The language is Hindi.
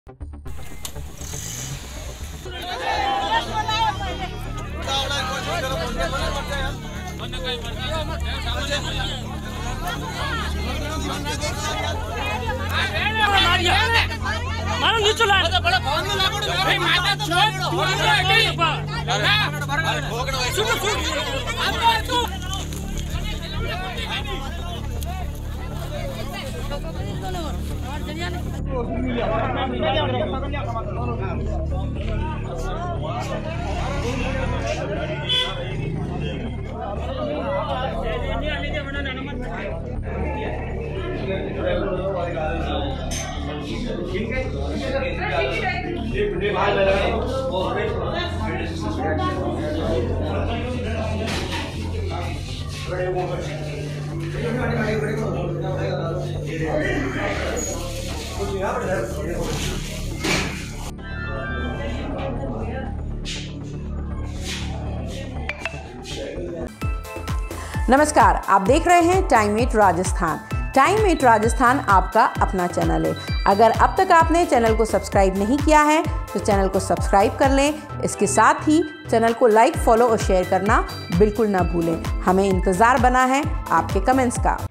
नमस्कार, आप देख रहे हैं टाइम 8 राजस्थान। टाइम 8 राजस्थान आपका अपना चैनल है। अगर अब तक आपने चैनल को सब्सक्राइब नहीं किया है तो चैनल को सब्सक्राइब कर लें। इसके साथ ही चैनल को लाइक, फॉलो और शेयर करना बिल्कुल ना भूलें। हमें इंतज़ार बना है आपके कमेंट्स का।